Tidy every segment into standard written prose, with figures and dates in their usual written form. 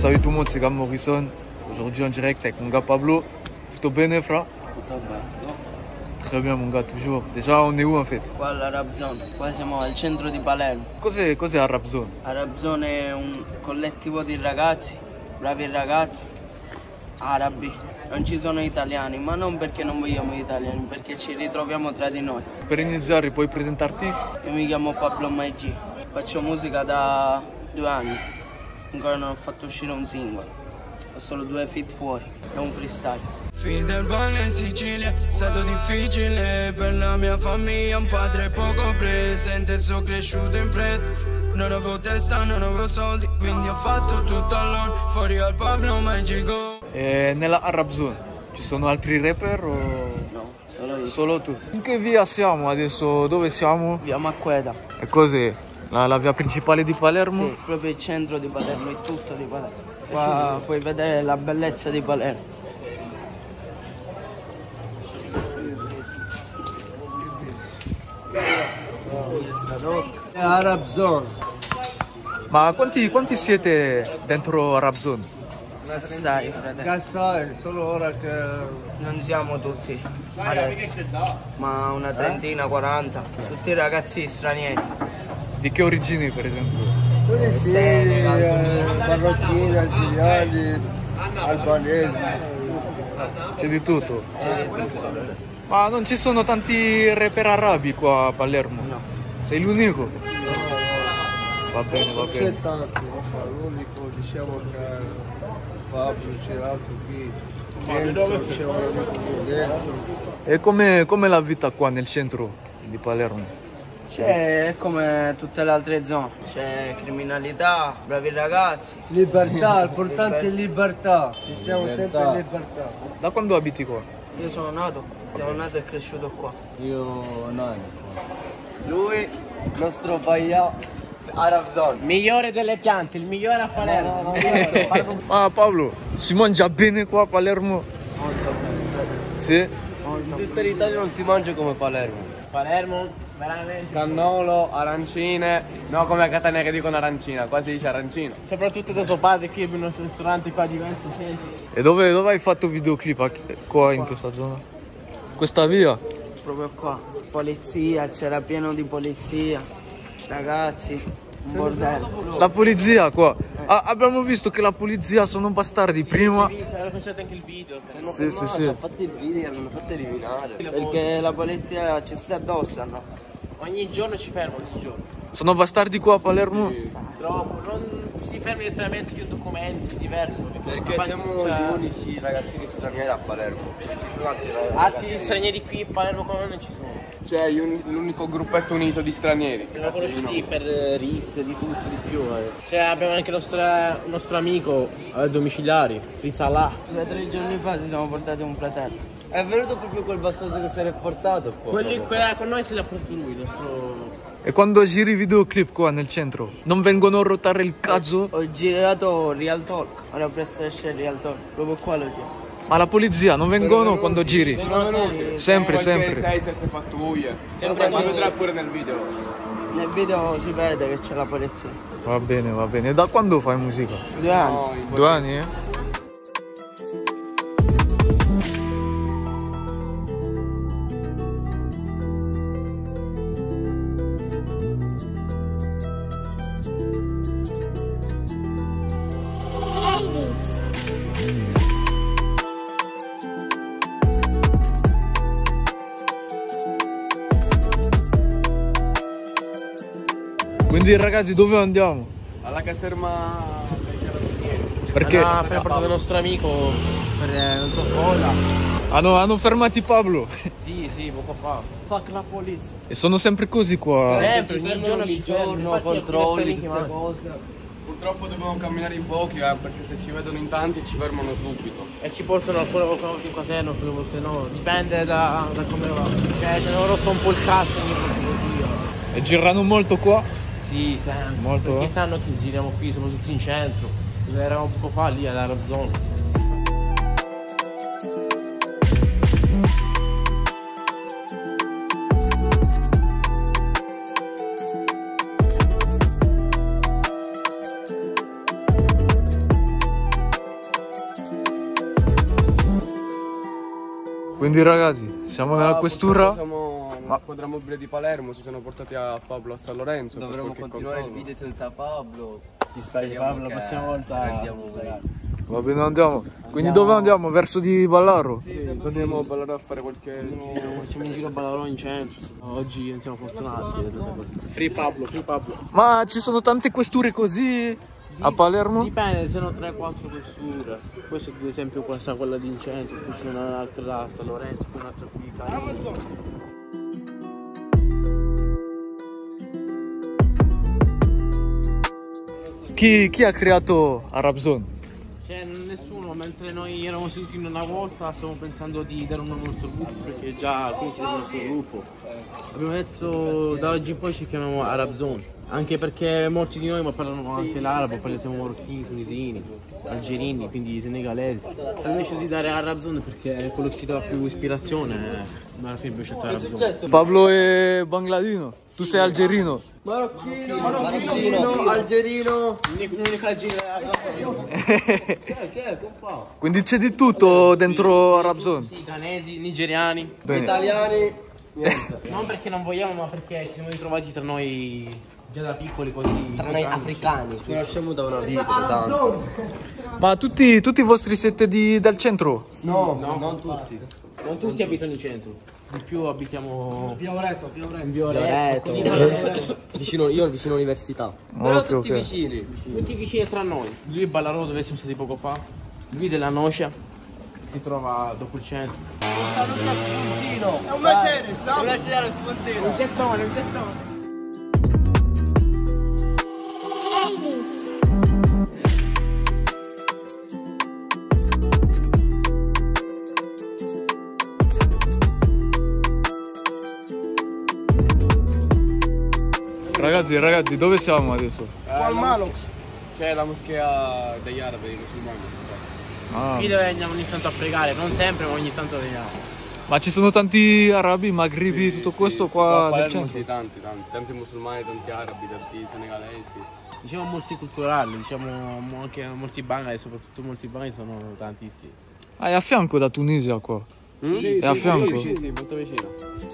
salut tout le monde, c'est Gab Morrison. Aujourd'hui en direct avec mon gars Pablo. Tutto bene, fra? Tutto bene. Très bien mon gars, toujours. Déjà on est où en fait? Qua all'Arab Zone, qua siamo al centro di Palermo. Cos'è Arab Zone? Arab Zone è un collettivo di ragazzi, bravi ragazzi, arabi. Non ci sono italiani, ma non perché non vogliamo gli italiani, perché ci ritroviamo tra di noi. Per iniziare puoi presentarti? Io mi chiamo Pablo Maigi, faccio musica da 2 anni, ancora non ho fatto uscire un singolo, ho solo 2 feat fuori, è un freestyle. Fidelbano in Sicilia è stato difficile per la mia famiglia, un padre poco presente, sono cresciuto in fretta, non avevo testa, non avevo soldi, quindi ho fatto tutto all'on, fuori al Pablo Magico. E nella Arab Zone ci sono altri rapper o... No, solo io. Solo tu? In che via siamo adesso? Dove siamo? Via Macqueta. E cos'è? La via principale di Palermo? Sì, proprio il centro di Palermo, è tutto di Palermo. Qua puoi vedere la bellezza di Palermo. Arab Zone. Ma quanti siete dentro Arab Zone? Assai, fratello. Assai, solo ora che... Non siamo tutti adesso, ma una trentina, 40. Tutti ragazzi stranieri. Di che origini per esempio? Quelli sì, Senegal, marocchini, algeriani, albanesi. C'è di tutto. C'è di tutto. Ma non ci sono tanti rapper arabi qua a Palermo? No. Sei l'unico? Va bene, va Non c'è bene. tanto, l'unico diciamo che Pablo c'è l'altro qui, Enzo, c'è un amico qui dentro. E com'è la vita qua nel centro di Palermo? C'è come tutte le altre zone, c'è criminalità, bravi ragazzi. Libertà, l'importante è libertà, ci siamo sempre in libertà. Da quando abiti qua? Io sono nato e cresciuto qua. Io Nani. Lui, nostro paia, Arab Zone. Migliore delle piante, il migliore a Palermo. Ma Paolo, si mangia bene qua a Palermo? Molto bene. Sì? In tutta l'Italia non si mangia come Palermo. Palermo, veramente. Cannolo, arancine, no come a Catania che dicono arancina, qua si dice arancino. Soprattutto da suo padre che abbiamo un ristorante qua diversi centri. E dove hai fatto videoclip? Qua in questa zona? Questa via? Proprio qua. Polizia, c'era pieno di polizia. Ragazzi, un bordello. La polizia qua. Abbiamo visto che la polizia sono bastardi prima. Era facciato anche il video. Sì, sì, sì. Fatti il video, mi hanno fatto eliminare. Perché la polizia ci sta addosso, no? Ogni giorno ci fermano, ogni giorno. Sono bastardi qua a Palermo? Troppo, non si fermi direttamente con documenti, è diverso. Perché siamo gli unici ragazzini stranieri a Palermo. Ci sono altri ragazzi. Altri stranieri qui a Palermo come non ci sono. Cioè l'unico gruppetto unito di stranieri. Siamo conosciuti per risse, di tutti, di più. Cioè abbiamo anche il nostro amico domiciliari, Risalah. 2 o 3 giorni fa ci siamo portati un fratello. È venuto proprio quel bastardo che se l'è portato qua. Quella con noi se l'ha portato lui, il nostro... E quando giri videoclip qua nel centro, non vengono a rotare il cazzo? Ho girato Real Talk, ora presto esce Real Talk, proprio qua lo giro. Ma la polizia non vengono quando giri? Sempre, sempre. 6-7 pattuglie. Sempre Ma sì. vedrà pure nel video. Nel video si vede che c'è la polizia. Va bene, va bene. E da quando fai musica? 2 anni. No, in 2 anni, eh? Quindi ragazzi dove andiamo? alla caserma dei carabinieri. Perché? Appena portato il nostro amico per non so cosa. Hanno fermati Pablo. Sì, poco fa. Fuck la police. E sono sempre così qua. Sempre, ogni giorno ci fermano, controlli, tutte cose. Purtroppo dobbiamo camminare in pochi perché se ci vedono in tanti ci fermano subito. E ci portano alcune volte in caserma, alcune volte no, dipende da come va. Cioè ce ne ho rotto un po' il cazzo ogni volta. E girano molto qua? Sì, sempre. Molto, Perché eh? sanno che giriamo qui, soprattutto in centro. Eravamo poco fa lì all'Arab Zone. Quindi ragazzi, siamo nella questura. Siamo una squadra mobile di Palermo, si sono portati a Pablo a San Lorenzo. Dovremmo continuare il video senza Pablo. Ci speri Pablo, la prossima volta andiamo. Va bene, andiamo. Quindi dove andiamo? Verso di Ballaro? Sì, torniamo a Ballaro a fare qualche giro. Facciamo un giro a Ballaro in centro. Oggi non siamo fortunati. Free Pablo, free Pablo. Ma ci sono tante questure così a Palermo? Dipende, sono 3-4 questure. Questo ad esempio quella di in centro, poi c'è un'altra là, San Lorenzo, poi un'altra qui Caino. Chi ha creato Arab Zone? Cioè nessuno, mentre noi eravamo seduti in una volta stavamo pensando di dare un nome al nostro gruppo perché già alcuni ci danno il nostro gruppo. Abbiamo detto da oggi in poi ci chiamiamo Arab Zone, anche perché molti di noi parlano anche l'arabo, poi siamo marocchini, tunisini, algerini, quindi senegalesi. Abbiamo deciso di dare Arab Zone perché è quello che ci dava più ispirazione, ma alla fine abbiamo scelto Arab Zone. Pablo è bangladino, tu sei algerino. Marocchino, algerino. L'unico algerino. Quindi c'è di tutto dentro Arab Zone. Sì, ghanesi, nigeriani, Bene. Italiani. non perché non vogliamo ma perché ci siamo ritrovati tra noi già da piccoli così. Tra noi africani. Ci conosciamo da una vita, tanto. Ma tutti i vostri siete dal centro? No, non tutti. Non tutti abitano in centro. Di più abitiamo Fioretto. in Violetto. Io vicino all'università. Però tutti vicini. Tutti vicini tra noi. Lui è Ballarò dove siamo stati poco fa. Lui della Nocia. Si trova dopo il centro. È un mese, sta? Un gettone. Ragazzi, dove siamo adesso? Al Malox. C'è la moschea degli arabi, dei musulmani. Ah. Qui dove andiamo ogni tanto a pregare, non sempre ma ogni tanto veniamo. Ma ci sono tanti arabi, maghribi, tutto questo qua a del Palermo centro? sì, tanti musulmani, tanti arabi, tanti senegalesi. Diciamo multiculturali, diciamo anche molti bangladesh, soprattutto molti bangladesh sono tantissimi. Ah, è a fianco da Tunisia qua. Sì, È a fianco? Sì, molto vicino.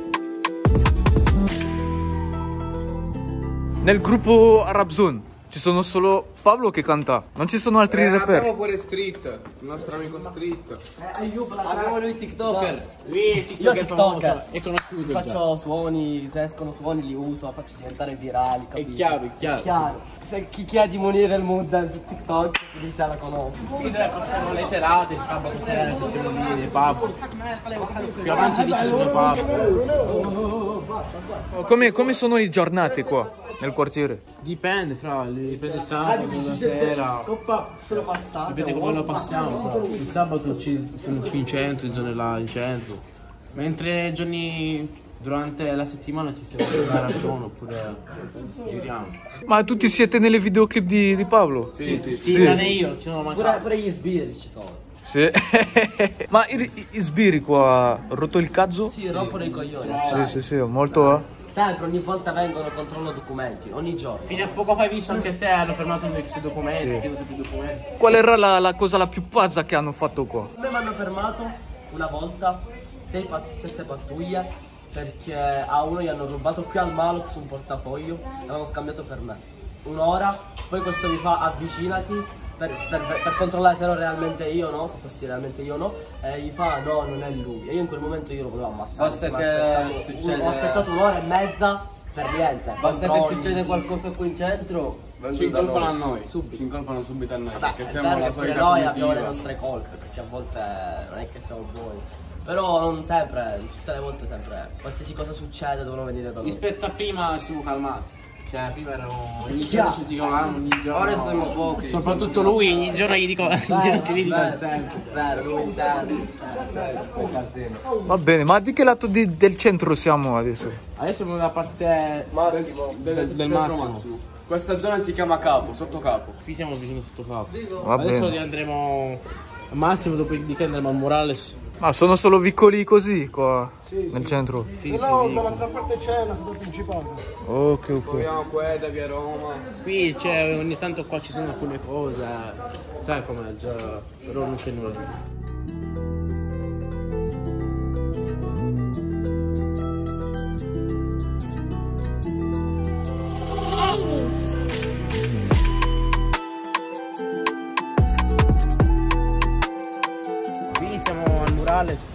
Nel gruppo Arab Zone ci sono solo Pablo che canta, non ci sono altri rapper. Abbiamo pure Street, il nostro amico Street. Abbiamo lui TikToker. Lui Io è TikToker. famoso, è conosciuto già. Faccio suoni, se escono suoni li uso, faccio diventare virali, È capito? chiaro, è chiaro. Se chi ha di monire il mood su TikTok, dice la conosco. Qui dove facciamo le serate, il sabato sera ci siamo lì nei pub. Più avanti lì ci sono pub. Come sono le giornate qua nel quartiere? Dipende dipende sabato, la sera. Sono passato. Dipende come lo passiamo. Però. Il sabato ci sono qui in centro, in zone là in centro. Mentre i giorni durante la settimana ci siamo a Razzone oppure giriamo. Ma tutti siete nelle videoclip di Pablo? Sì, tranne io, ci sono mancato. Pure gli sbirri ci sono. Sì. Ma i sbirri qua rotto il cazzo? Sì, rompono i coglioni. Sì, molto. Sempre, ogni volta vengono e controllano documenti, ogni giorno. Fino a poco fa hai visto anche te, hanno fermato questi documenti, chiedono più documenti. Qual era la cosa la più pazza che hanno fatto qua? A me mi hanno fermato una volta 7 pattuglie perché a uno gli hanno rubato qui al Malox un portafoglio e l'hanno scambiato per me. Un'ora, poi questo mi fa avvicinati per controllare se ero realmente io o no, se fossi realmente io o no, e gli fa no, non è lui. E io in quel momento io lo volevo ammazzare. Basta che succede... Ho aspettato un'ora e mezza per niente. Basta che controlli. succede qualcosa qui in centro, Ci incolpano a noi, ci incolpano subito a noi, Vabbè, perché è siamo vero la che pure solita noi abbiamo le comitiva. nostre colpe, perché a volte non è che siamo buoni. Però non sempre, tutte le volte sempre, qualsiasi cosa succede devono venire da noi. Rispetto a prima siamo calmati. Cioè prima erano ogni Già. giorno ci dicono ogni giorno. ora siamo pochi. Soprattutto lui, ogni giorno gli dico, ogni giorno si vede sempre. Vero, lui sempre. Va bene, ma di che lato del centro siamo adesso? Adesso siamo nella parte del Massimo. Questa zona si chiama Capo, sotto Capo. Qui siamo vicino sotto capo. Va Adesso bene. andremo al Massimo, dopodiché andremo al Morales. Ma sono solo vicoli così qua nel centro? Sì, dall'altra parte c'è la strada principale. Ok. Proviamo Queda, via Roma. qui c'è ogni tanto qua ci sono alcune cose. Sai com'è già, però non c'è nulla.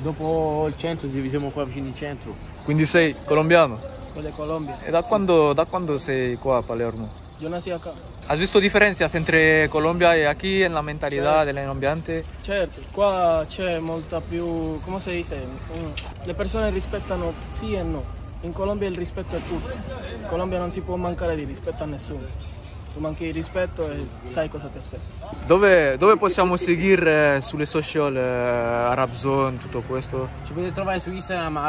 dopo il centro siamo qua vicino in centro. Quindi sei colombiano? Con la Colombia. E da quando sei qua a Palermo? Yo nací acá. ¿Has visto diferencias entre Colombia y aquí en la mentalidad del ambiente? Certo, qua c'è molta più, come si dice, le persone rispettano sì e no. In Colombia il rispetto è tutto. In Colombia non si può mancare di rispetto a nessuno. Tu manchi di rispetto e sai cosa ti aspetta. Dove possiamo seguire sulle social Arab Zone, tutto questo? Ci potete trovare su Instagram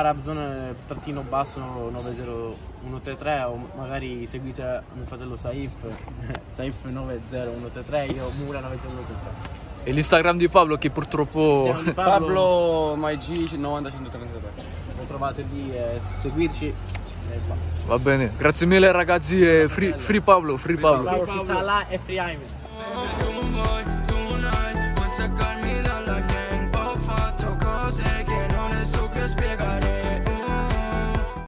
arabzone_90133 o magari seguite mio fratello Saif, Saif90133, io Mura 90133. E l'Instagram di Pablo che purtroppo... Siamo di Pablo MyG 90133. Lo trovate lì e seguirci. Va bene, grazie mille ragazzi e free Pablo, free Pablo. Salah e Free Aime.